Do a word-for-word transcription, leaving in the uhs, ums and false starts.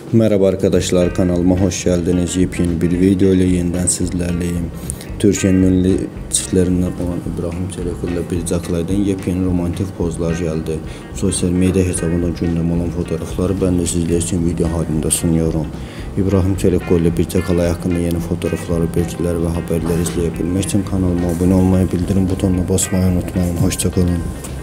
Merhaba arkadaşlar, kanalıma hoş geldiniz. Yepyeni bir video ile yeniden sizlerleyim. Türkiye'nin ünlü çiftlerinden olan İbrahim Çelik ile Birce Akalay'dan yepyeni romantik pozlar geldi. Sosyal medya hesabında gündem olan fotoğrafları ben de sizler için video halinde sunuyorum. İbrahim Çelik ile Birce Akalay hakkında yeni fotoğrafları, bilgiler ve haberleri izleyebilmek için kanalıma abone olmayı, bildirim butonuna basmayı unutmayın. Hoşça kalın.